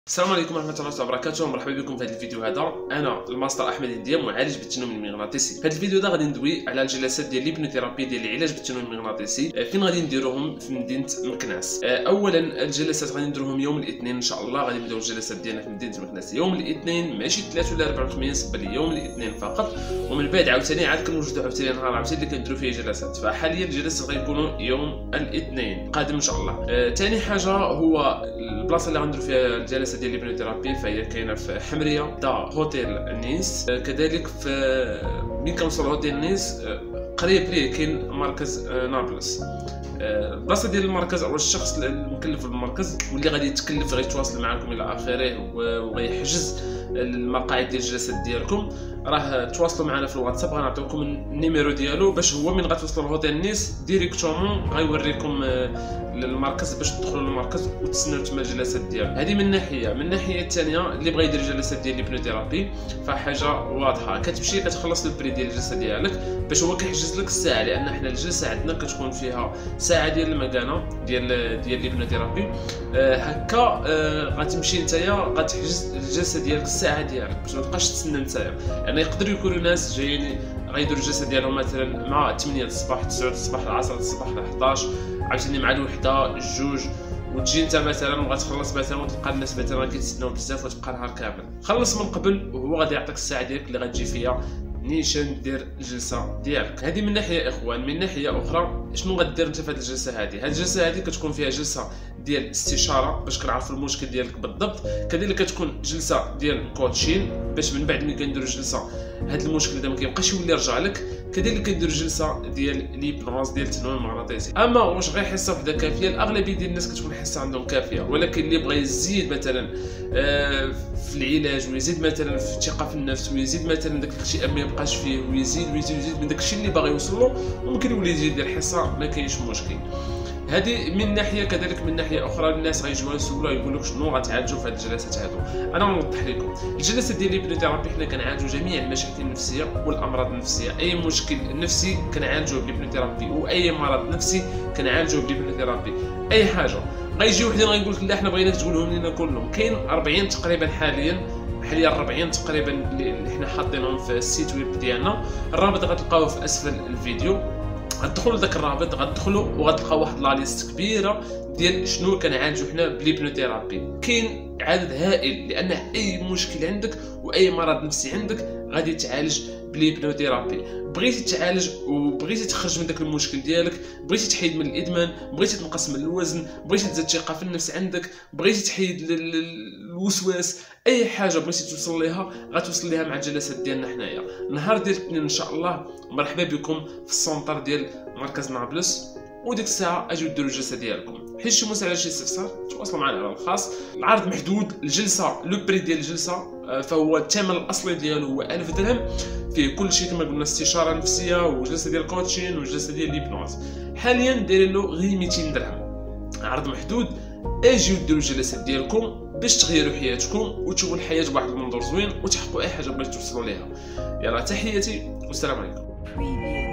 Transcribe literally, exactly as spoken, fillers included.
السلام عليكم ورحمه الله وبركاته. مرحبا بكم في هذا الفيديو. هذا انا الماستر احمد ندية، معالج بالتنويم المغناطيسي. في هذا الفيديو ده غادي ندوي على الجلسات ديال الهيبنوثيرابي ديال العلاج بالتنويم المغناطيسي، فين غادي نديروهم في مدينه مكناس. اولا الجلسات غادي نديروهم يوم الاثنين ان شاء الله. غادي نبداو الجلسات ديالنا في مدينه مكناس يوم الاثنين، ماشي ثلاثة ولا أربعة وخميس، بل يوم الاثنين فقط. ومن بعد عاوتاني عاد كنوجدوا عاوتاني نهار عاوتاني اللي كنديروا فيه جلسات. فحاليا الجلسات غيكونوا يوم الاثنين قادم ان شاء الله. ثاني حاجه هو البلاصه اللي غنديروا فيها الجلسه ديال الهيبنوثيرابي، فهي كاينه في حمريه دا هوتيل نيس. كذلك في مين كنوصل هوتيل نيس قريب ليه كاين مركز نابلس. البلاصه ديال المركز او الشخص المكلف بالمركز واللي غادي يتكلف غيتواصل معكم الى اخره وغيحجز المقاعد ديال الجلسات ديالكم، راه تواصلوا معنا في الواتساب. غنعطيكم النيميرو ديالو باش هو من غتوصلوا لهوتيل نيس ديريكتومون غيوريكم للمركز باش تدخلوا للمركز وتسناو تما الجلسات ديالكم. هذه من ناحيه. من الناحيه الثانيه اللي بغى يدير جلسات ديال الهيبنوثيرابي فحاجه واضحه، كتمشي كتخلص البري ديال الجلسه ديالك باش هو كيحجز لك الساعه، لان حنا الجلسه عندنا كتكون فيها ساعه ديال المكانه ديال ديال الهيبنوثيرابي. آه هكا آه غتمشي نتايا غتحجز الجلسه ديالك الساعه ديالك باش ما تبقاش تسنى نتايا. يعني يقدروا يكونوا ناس جايين غيديروا الجلسه ديالهم مثلا مع ثمانية الصباح، تسعة الصباح، العصر الصباح، الحداش، عاوتاني مع الوحده، الجوج، وتجي انت مثلا وغتخلص مثلا وتلقى الناس مثلا كيتسناو بزاف وتبقى نهار كامل. خلص من قبل وهو غادي يعطيك الساعه ديالك اللي غتجي فيها نيشان دير الجلسه ديالك. هذه من ناحيه يا اخوان. من ناحيه اخرى شنو غدير انت في هذه الجلسه هذه؟ هذه الجلسه هذه كتكون فيها جلسه ديال استشاره باش كنعرفوا المشكل ديالك بالضبط، كذلك كتكون جلسه ديال كوتشين باش من بعد ملي كنديروا الجلسه هذا المشكل دا ما كيبقاش يولي يرجع لك، كذلك كنديروا جلسه ديال ليبنوز ديال التنويم المغناطيسي. اما واش غير حصه وحده كافيه؟ الاغلبيه ديال الناس كتكون حصه عندهم كافيه، ولكن اللي بغى يزيد مثلا آه في العلاج ويزيد مثلا في الثقه في النفس ويزيد مثلا داك الشيء ما يبقاش فيه ويزيد ويزيد ويزيد من داك الشيء اللي باغي يوصل له، ممكن يولي يزيد ديال الحصه ما كاينش مشكل. هذه من ناحيه. كذلك من ناحيه اخرى الناس غيجيو يسولوا يقول لك شنو غتعالجوا في هذه الجلسات هذو. انا نوضح لكم الجلسات ديال الهيبنوثيرابي حنا كنعالجوا جميع المشاكل النفسيه والامراض النفسيه. اي مشكل نفسي كنعالجوه بالهيبنوثيرابي، واي مرض نفسي كنعالجوه بالهيبنوثيرابي. اي حاجه غيجي وحدين غيقول لك لا حنا بغيناك تقولهم لنا كلهم. كاين أربعين تقريبا حاليا حاليا أربعين تقريبا اللي حنا حاطينهم في السيت ويب ديالنا. الرابط غتلقاوه في اسفل الفيديو، غتدخلوا لذاك الرابط غتدخلوا وغتلقاو واحد لا ليست كبيره ديال شنو كنعالجوا حنا بالهيبنوثيرابي. كاين عدد هائل، لان اي مشكل عندك واي مرض نفسي عندك غادي تعالج بالهيبنوثيرابي. بغيتي تعالج وبغيتي تخرج من داك المشكل ديالك، بغيتي تحيد من الادمان، بغيتي تنقص من الوزن، بغيتي تزيد ثقه في النفس عندك، بغيتي تحيد الوسواس، اي حاجه بغيتي توصل ليها غتوصل ليها مع الجلسات ديالنا حنايا. نهار ديال الاثنين ان شاء الله مرحبا بكم في السونتر ديال مركز نابلس، وديك الساعه اجيو ديروا الجلسه ديالكم. حيت شي مساعده شي استفسار تواصلوا معنا على الخاص. العرض محدود، الجلسه لو بري ديال الجلسه فهو الثمن الاصلي ديالو هو ألف درهم، فيه كل شيء كما قلنا، استشاره نفسيه وجلسه ديال الكوتشين وجلسه ديال الهيبنوز. حاليا دايرين له غير مئتين درهم، عرض محدود. اجيو ديروا الجلسات ديالكم باش تغيروا حياتكم وتشوفوا الحياه بواحد المنظور زوين وتحققوا اي حاجه بغيتوا توصلوا ليها. يلا تحياتي والسلام عليكم.